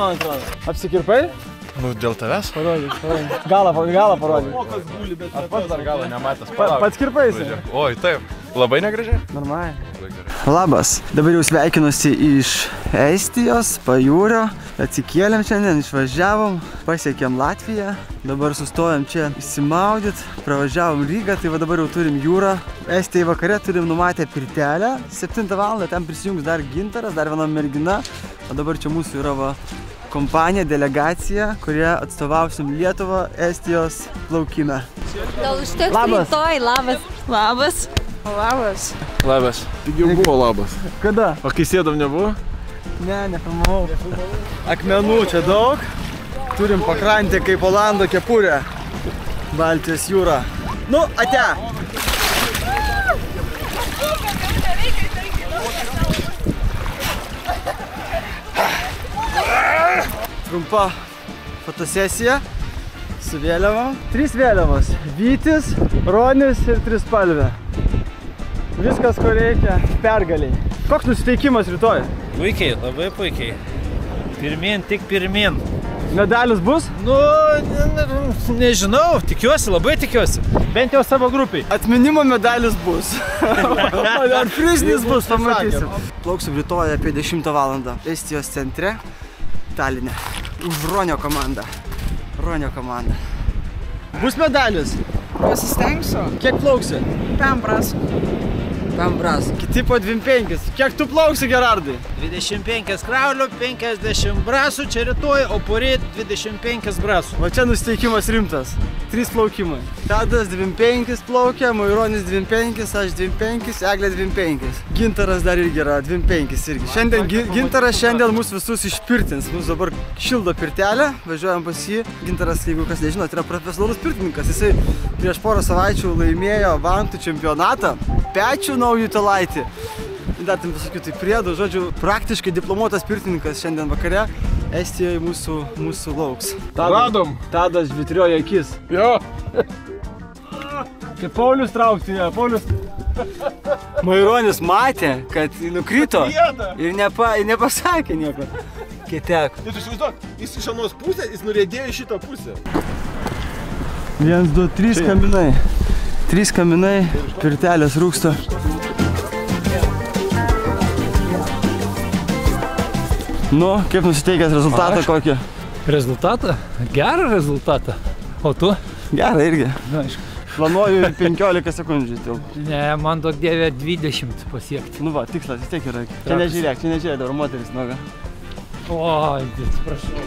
man atrodo. Apsikirpai? Nu, dėl tavęs? Parodyk, parodyk. Galą parodyk. O, kas guli, bet... Aš pats dar galą nematęs. Pats kirpaisi? Oi, taip. Labai negražiai? Normaliai. Labai gerai. Labas. Dabar jau sveikinuosi iš Estijos, pajūrio. Atsikėlėm šiandien, išvažiavom, pasiekėm Latviją. Dabar sustojom čia įsimaudyt, pravažiavom Rygą, tai va dabar jau turim jūrą. Estijai vakare turim numatę pirtelę. 7 val. Ten prisijungs dar Gintaras, dar viena mergina. O dabar čia mūsų yra va kompanija, delegacija, kurie atstovausim Lietuvą Estijos plaukime. Gal užteks rytoj, labas. Labas. Labas. Labas. Tik jau buvo labas. Kada? O kai sėdam nebuvo? Ne, nefilmavau. Akmenų čia daug. Turim pakrantę kaip Olando kepurę. Baltijos jūra. Nu, ate! Trumpa fotosesija su vėliavom. 3 vėliavos. Vytis, Ronis ir trispalvė. Viskas, ko reikia pergaliai. Koks nusiteikimas rytoj? Puikiai, labai puikiai. Pirmyn, tik pirmyn. Medalis bus? Nu, nežinau, tikiuosi, labai tikiuosi. Bent jau savo grupiai. Atminimo medalis bus. Ar prizinis bus, pamatysim. Plauksim rytoj apie 10 val. Estijos centre, Taline. Už Ronio komandą. Ronio komanda. Bus medalis? Pasistengsiu. Kiek plauksi? 5 brasų. 5 brasų. Kiti po 25. Kiek tu plauksi, Gerardai? 25 kraulių, 50 brasų, čia rytoj, o poryt 25 brasų. Va čia nusiteikimas rimtas. 3 plaukimai. Tadas 25 plaukia, Maironis 25, aš 25, Eglė 25. Gintaras dar irgi yra 25 irgi. Šiandien Gintaras mus visus išpirtins. Mūsų dabar šildo pirtelę, važiuojam pas jį. Gintaras, jeigu kas nežinot, yra profesionalus pirtininkas. Jisai prieš porą savaičių laimėjo vantų čempionatą. Pečių naujų telaitį. Dar tam visokių tai priedų, žodžiu, praktiškai diplomuotas pirtininkas šiandien vakare Estijoje mūsų lauks. Radom. Tadas žvitrioja akis. Jo. Kaip Paulius traukti, ja, Paulius. Maironis matė, kad nukrito ir nepasakė nieko. Kitek. Tai tu įsivaizduok, jis iš anos pusės, jis nuriedėjo į šitą pusę. 1, 2, 3 kaminai. 3 kaminai, pirtelės rūksta. Nu, kaip nusiteikęs rezultatą kokį? Rezultatą? Gerą rezultatą. O tu? Gerą irgi. Na, aišku. Planuoju 15 sekundžių tilpt. Ne, man duok dievė 20 pasiekti. Nu va, tikslas vis tiek yra. Čia nežiūrėk, dabar moteris noga. Oi, atsiprašau.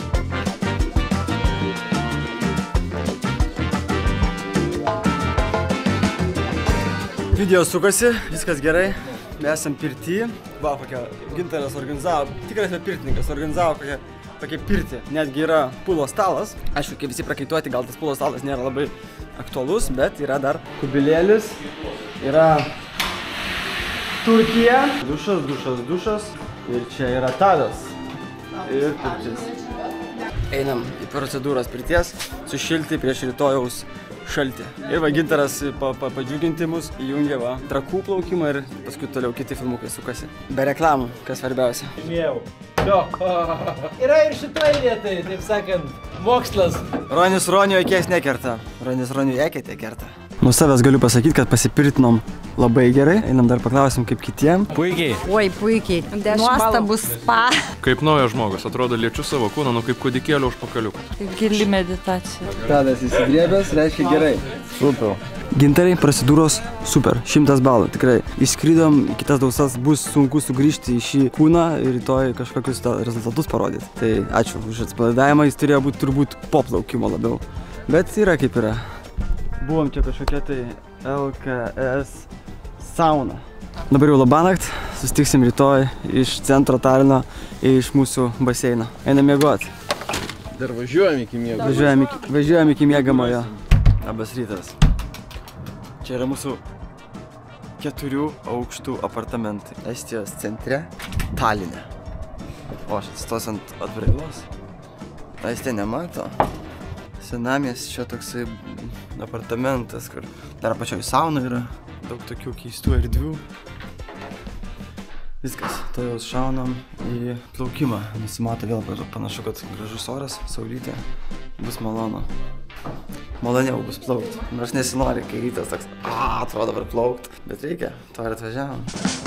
Video sukasi, viskas gerai. Mes esam pirty. Va, kokia Gintaras organizavo, tikras pirtininkas, organizavo kokią pirtį. Netgi yra pulo stalas. Aišku, kaip visi prakaituoti, gal tas pulo stalas nėra labai aktualus, bet yra dar kubilėlis. Yra Turkija. Dušas. Ir čia yra Tadas. Ir pirtis. Einam į procedūros pirties, sušilti prieš rytojaus šaltį. Ir va, Gintaras padžiuginti mus įjungė va trakų plaukimą ir paskui toliau kiti filmukai sukasi. Be reklamų, kas svarbiausia. Žymėjau. Jo. Yra ir šitoj vietai, taip sakant, mokslas. Ronis Ronio akės nekerta. Ronis Ronio eketė kerta. Nuo savęs galiu pasakyti, kad pasipirtinom labai gerai. Einam dar paklausim kaip kitiem. Puikiai. Oi, puikiai. Nuostabus spa. Kaip naujas žmogus, atrodo liečiu savo kūną, nu kaip kūdikėlio užpakaliuką. Gili meditacija. Tadas įsidrėbęs, reiškia gerai. Super. Gintarai, procedūros super, 100 balų, tikrai. Išskridom, kitas dausas bus sunku sugrįžti į šį kūną ir rytoj kažkokius rezultatus parodyti. Tai ačiū už atsipalaidavimą, jis turėjo būti turbūt po plaukimo labiau. Bet yra kaip yra. Buvom čia kažkokia tai LKS sauna. Dabar jau labanakt, susitiksim rytoj iš centro Talino iš mūsų baseino. Einam miegoti. Dar važiuojam iki miego. Važiuojam iki miegamojo. Labas rytas. Čia yra mūsų 4 aukštų apartamentai. Estijos centre Taline. O aš atstos ant atbrailos. Estija nemato. Senamies čia toksai apartamentas, kur dar pačioj sauna yra daug tokių keistų erdvių. Viskas, to jau šaunam į plaukimą. Nusimato vėl panašu, kad gražus oras, saulytė. Bus malonu. Maloniau bus plaukti. Nors nesinori, kai rytas toks, atrodo dabar plaukt. Bet reikia, to ir atvažiavam.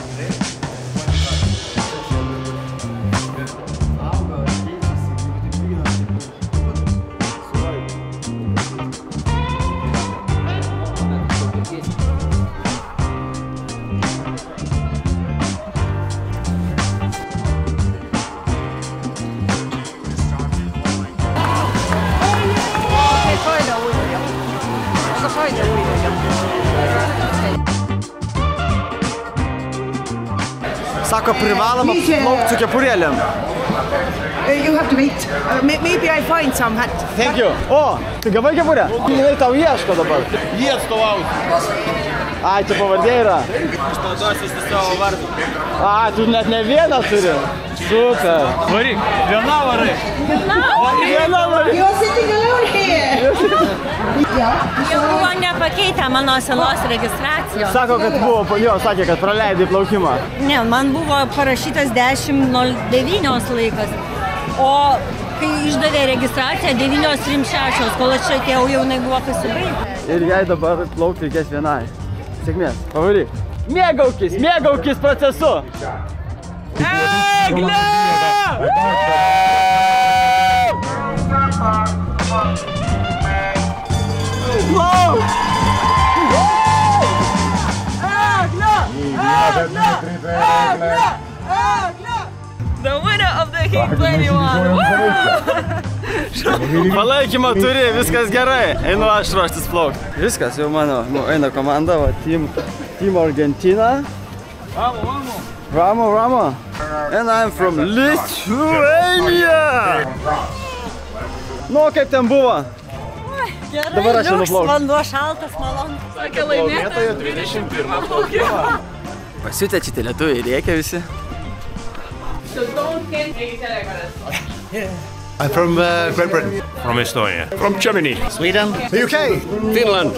Sako, privaloma plaukti su kepurėlėm. You have to wait. Maybe I find some. Thank you. O, tu gavai kepurę? Jinai tau ieško dabar. Jie atstovausi. Ai, čia pavardė yra. Aš naudosiu su savo vardu. Ai, tu net ne vieną turi. Super. Varyk, viena varai. Viena varai. You're sitting alone here. Jau buvo nepakeitę mano senos registracijos. Sako, kad buvo, jo, sakė, kad praleidai plaukimą. Ne, man buvo parašytas 10:09 laikas, o kai išdavė registraciją 9:36, kol aš atėjau, jau jinai buvo pasibaigta. Ir jai dabar plaukti reikės vienai. Sėkmės, pavaryk. Mėgaukis procesu. Eglė! The winner of the Heat 21. Palaikymą turi, viskas gerai. Einu aš ruoštis plaukti. Viskas, jau mano, eina komanda, va, Team Argentina. Ramo. And I'm from Lithuania. Nu, kaip ten buvo? Dabar aš einu plaukti. Vanduo šaltas, malonus. Sakė laimėtojo 21 plaukimą. Pasiutė čia lietuviai, rėkia visi. I'm from Great Britain. From Estonia. From Germany. Sweden. The UK. Finland.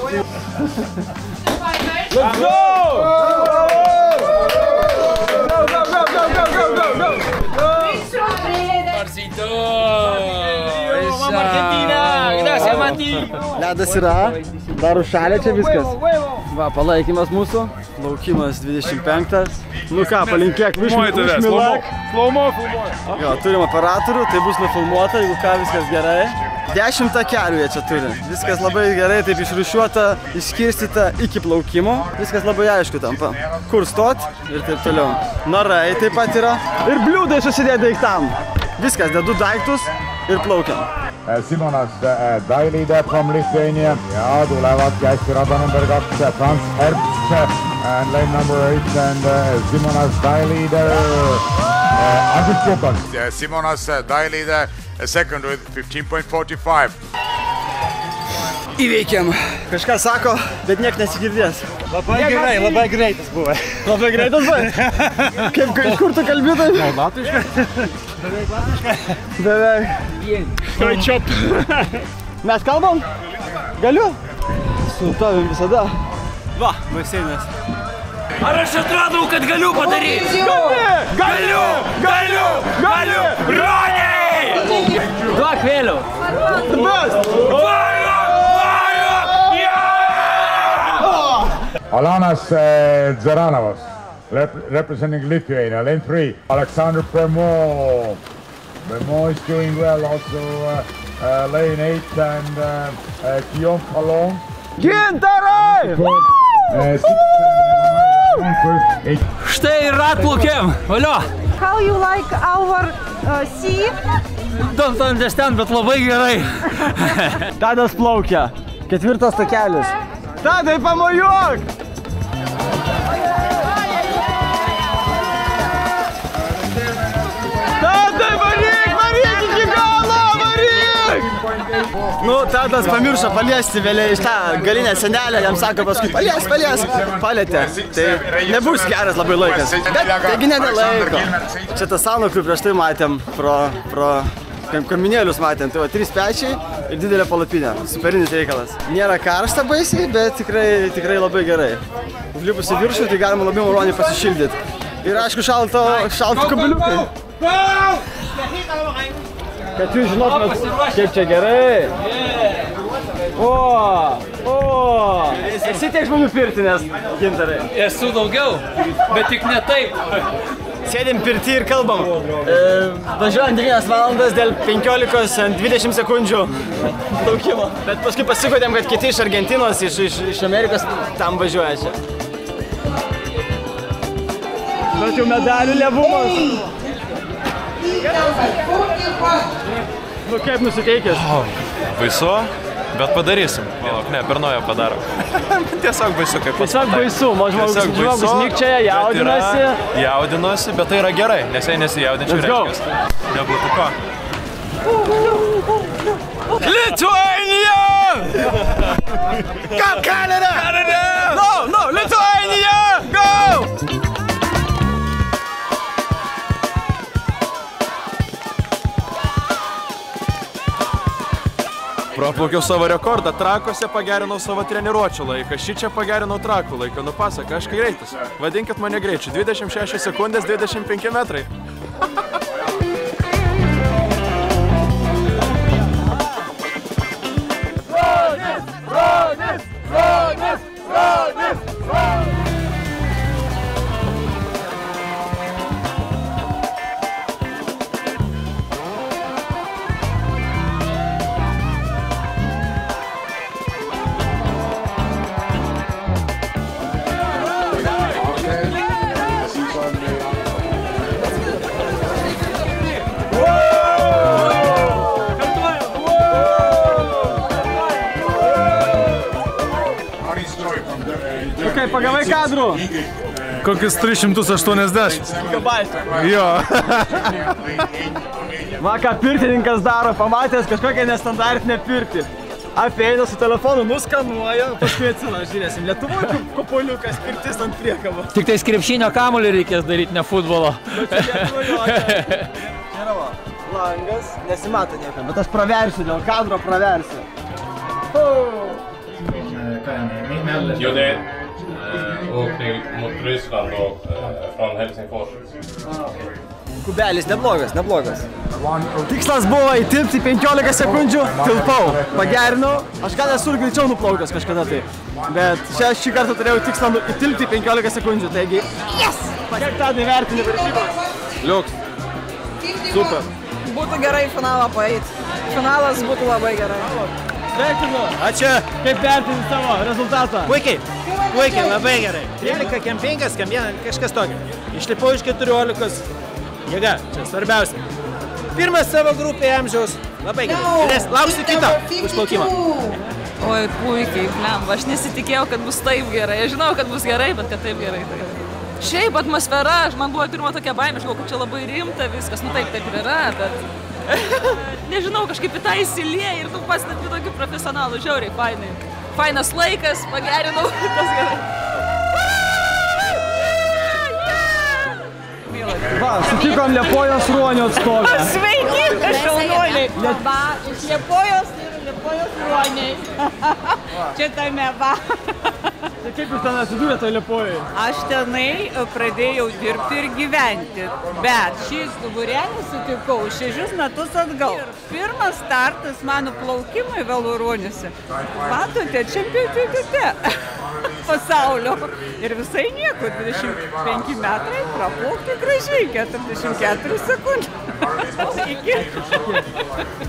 Let's go! Ledas yra, dar užšalė čia viskas. Va, palaikymas mūsų, laukimas 25. Nu ką, palinkėk, užmilak. Jo, turim operatorių, tai bus nufilmuota, jeigu ką, viskas gerai. 10 takelių jie čia turi. Viskas labai gerai, taip išrūšiuota, išskirstyta iki plaukimo. Viskas labai aišku tampa. Kur stot ir taip toliau. Narai taip pat yra. Ir bliūdai susidėję daiktam. Viskas, dedu daiktus ir plaukiam. Simonas Dailide from Lithuania ja tulevad kästi rada number 2 Franz Herbst and lane number 8 and Simonas Dailide Andrus Kokan. Simonas Dailide second with 15.45. Įveikėm. Kažką sako, bet niek nesigirdės. Labai greitas buvo. Labai greitas buvo? Kaip, kur tu kalbėtai? Latviškai. Beveik latviškai. Beveik. Skaičiop. Mes kalbam? Galiu? Su tavim visada. Va, baseinas. Ar aš atradau, kad galiu padaryti? Galiu! Roniai! Duok vėliau. Alanas Zeranovas representing Lithuania, lane 3. Alexander Premo. Premo is doing well, also lane 8 and Guillaume Palon. Gintarai! Štai ir atplaukėm, valio! How you like our sea? Don't understand, bet labai gerai. Tadas plaukia. 4 takelis. Tadai, pamojuok! Tadai, varyk iki galo, varyk! Nu, Tadas pamiršo paliesti vėliai iš tą galinę senelę, jam sako paskui, palies, palietė. Tai nebus geras labai laikas, bet taigi ne dėl laiko. Čia tą sauną, kur prieš tai matėm, pro kaminėlius matėm, tai va 3 pečiai ir didelė palapinė, superinis reikalas. Nėra karšta baisiai, bet tikrai labai gerai. Užlipus į viršų, tai galima labai maloniai pasišildyti. Ir aišku šalto kabeliukai. Kad jūs žinotumėt, kaip čia gerai. Esi tiek žmonių pirtinės, Gintarai? Esu daugiau, bet tik ne taip. Sėdim pirti ir kalbam. Važiuojant 9 valandas dėl 15-20 sekundžių laukimo. Bet paskui pasikodėm, kad kiti iš Argentinos, iš Amerikos tam važiuoja čia. Bet jau medalių levumas. Nu kaip nusiteikęs? Baisu, bet padarysim. Ne, per naują padarom. Tiesiog baisu, kaip pats. Tiesiog baisu, žmogus nikčia, jaudinosi, bet tai yra gerai, nes jei nesijaudinčiau reiškias. Nebūtų ko. Lithuania! Come Canada! No, Lithuania! Go! Praplaukiau savo rekordą, Trakuose pagerinau savo treniruočio laiką, šičia pagerinau Trakų laiką, nu pasaka, aš greitis. Vadinkit mane greičiu, 26 sekundės, 25 metrai. Pagavai kadrų? Kokius 380. Jo. Va, ką pirtininkas daro, pamatęs kažkokią nestandartinę pirtį. Apeina su telefonu, nuskanuoja, paskui atsina, žiūrėsim. Lietuvoje kopoliukas, pirtis ant priekabo. Tik tai krepšinio kamuolį reikės daryti, ne futbolo. Čia yra va, langas, nesimato niekam, bet aš praversiu, dėl kadro praversiu. Det åkning mot Ryssland och från Helsingfors. Kubelis, neblogas. Tikslas buvo įtilpti 15 sekundžių, tilpau, pagerinau. Aš gal esu greičiau nuplaukęs kažkada tai. Bet šį kartą turėjau tikslą įtilpti 15 sekundžių, taigi yes! Kiek tadai vertini varžybos? Liuks. Super. Būtų gerai finalą paeiti. Finalas būtų labai gerai. Sveikinu. Ačiū. Kaip vertini savo rezultatą? Puikiai, labai gerai. 13, kem 5, kem 1, kažkas tokio. Išlipau iš 14. Jėga, čia svarbiausia. Pirmas savo grupėje amžiaus. Labai gerai. Lauksiu kitą užplaukimą. Oi, puikiai, blemba. Aš nesitikėjau, kad bus taip gerai. Aš žinau, kad bus gerai, bet kad taip gerai. Šiaip atmosfera, man buvo pirma tokia baimė, aš galvoju, kad čia labai rimta viskas. Nu taip ir yra, bet nežinau, kažkaip į tą įsilieja ir tu pats net tokių profesionalų, žiauriai fainai. Fainas laikas, pagerinau, tas gerai. Va, sutikom Liepojos ruonių atstovę. Sveiki, šaunuoliai. Iš Liepojos ir Liepojos ruoniai. Čia tame va. Tai kaip jūs ten atsidūrė toj Liepojoj? Aš tenai pradėjau dirbti ir gyventi, bet šį stuburėlį sutikau 6 metus atgal. Pirmas startas mano plaukimai Veluroniuose. Matote, čempionate pasaulio. Ir visai nieko, 25 metrai, praplaukti gražiai, 44 sekundės. Iki.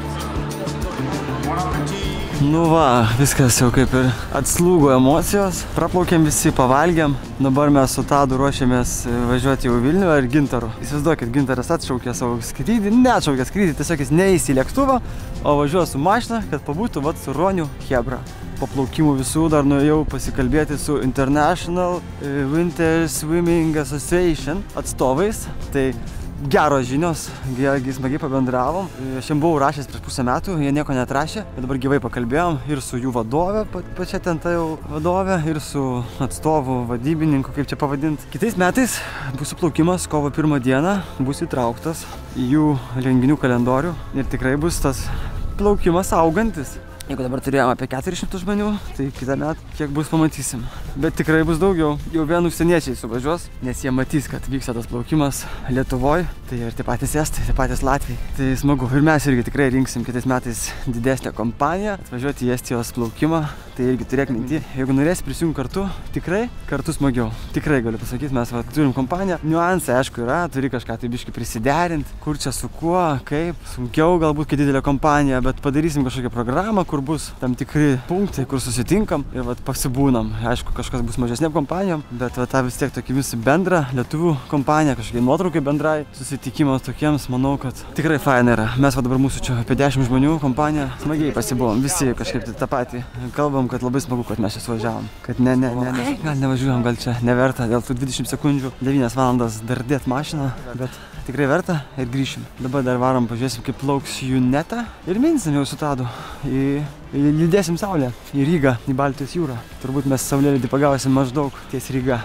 Nu va, viskas jau kaip ir atslūgo emocijos. Praplaukėm visi, pavalgėm. Dabar mes su Tadu ruošiamės važiuoti į Vilnių ir Gintaru. Įsivaizduokit, Gintaras atšaukė savo skrydį, neatšaukė skrydį, tiesiog jis neįs į lėktuvą, o važiuoja su mašina, kad pabūtų vat su ruonių chebra. Po plaukimų visų dar nuėjau pasikalbėti su International Winter Swimming Association atstovais. Tai geros žinios, smagiai pabendravom. Aš jiem buvau rašęs prieš pusę metų, jie nieko neatrašė, bet dabar gyvai pakalbėjom ir su jų vadove, pačia ten ta jau vadove, ir su atstovu, vadybininku, kaip čia pavadinti. Kitais metais bus plaukimas kovo 1 dieną, bus įtrauktas į jų renginių kalendorių ir tikrai bus tas plaukimas augantis. Jeigu dabar turėjome apie 400 žmonių, tai kitą metą kiek bus pamatysim. Bet tikrai bus daugiau. Jau vien užsieniečiai suvažiuos, nes jie matys, kad vyksta tas plaukimas Lietuvoje. Tai ir tie patys estai, tie patys latviai. Tai smagu. Ir mes irgi tikrai rinksim kitais metais didesnę kompaniją. Atvažiuoti į Estijos plaukimą. Tai irgi turėk minty. Jeigu norėsi prisijungti kartu, tikrai kartu smagiau. Tikrai galiu pasakyti, mes turim kompaniją. Niuansai, aišku, yra. Turi kažką tai biškį prisiderinti. Kur čia su kuo, kaip. Sunkiau galbūt, kai didelė kompanija, bet padarysim kažkokią programą, kur bus tam tikri punktai, kur susitinkam ir pasibūnam. Aišku, kažkas bus mažesnėm kompanijom, bet tą vis tiek tokį visą bendrą lietuvių kompaniją, kažkokie nuotraukai bendrai, susitikimas tokiems, manau, kad tikrai faina yra. Mes dabar mūsų čia apie 10 žmonių kompanija, smagiai pasibuvom, visi kažkaip tą patį. Kalbam, kad labai smagu, kad mes čia suvažiavom. Kad gal nevažiuojam, gal čia neverta dėl tų 20 sekundžių, 9 valandas dar dėt mašiną, bet tikrai verta ir grįšim. Dabar dar varom, pažiūrėsim, kaip plauks Juneta ir minsim jau su Tadu. Lydėsim Saulę į Rygą, į Baltijos jūrą. Turbūt mes saulėlydį pagausim maždaug ties Ryga.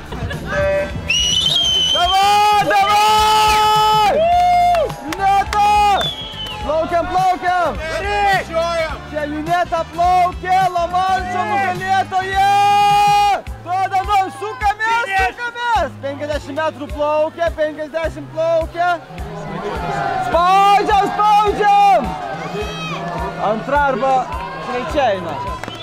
Davai, davai! Juneta! Plaukiam! Čia Juneta plaukė, Lamanšo nugalėtoja! Duoda, sukamės! 50 metrų plaukia, 50 plaukia. Spaudžiam! Antra arba trečia eina.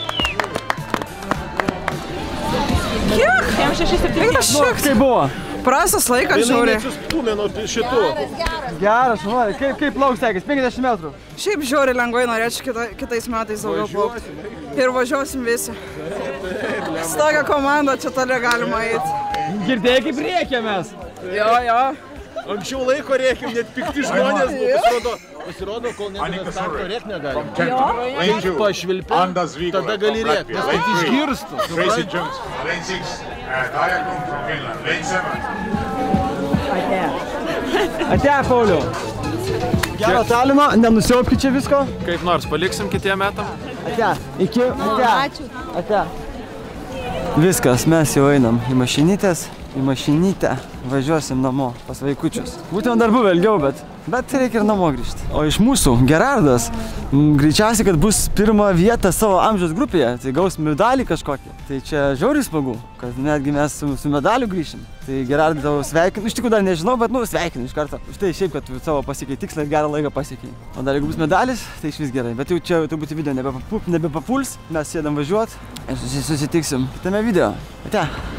Kiek? 6-7. Kaip buvo? Prastas laikas, žiauriai. Sustumė nuo šitų. Geras, šunuolė. Kaip plauks sekės? 50 metrų. Šiaip žiauriai lengvai, norėčiau kitais metais daugiau plaukti. Ir važiuosim visi. Su tokia komanda čia toli galima eiti. Girdėjai, kaip rėkė mes? Jo. Anksčiau laiko rėkim, net pikti žmonės buvo. Pasirodo, kol net starto rėk negalim. Kai pašvilpia, tada gali rėk, nes kad išgirstų. Tracy Jones, lane 6, Daja Klum from Finland, lane 7. Ate, Pauliau. Gero Talino, nenusiaupkit čia visko. Kaip nors, paliksim kitiem metam. Ate, ate. Viskas, mes jau einam į mašinytę, važiuosim namo pas vaikučius. Būtumėm dar buvę ilgiau, bet reikia ir namo grįžti. O iš mūsų Gerardas greičiausiai, kad bus pirmą vietą savo amžiaus grupėje, tai gaus medalį kažkokį. Tai čia žiauriai smagu, kad netgi mes su medaliu grįšim. Tai Gerardai tavo sveikinu, iš tikrųjų dar nežinau, bet sveikinu iš karto. Štai šiaip, kad tu savo pasiekei tikslą ir gerą laiką pasiekei. O dar jeigu bus medalis, tai iš vis gerai. Bet jau čia turbūt video nebepapuls, mes sėdam važiuot ir susitiksim kitame video. Ate.